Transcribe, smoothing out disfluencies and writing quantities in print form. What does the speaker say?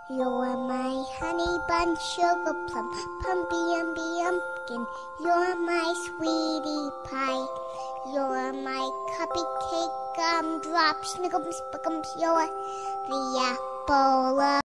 You're my honey bun, sugar plum, pumpy umby umpkin. You're my sweetie pie. You're my cupcake, gumdrop, snickums, spickums. You're the apple of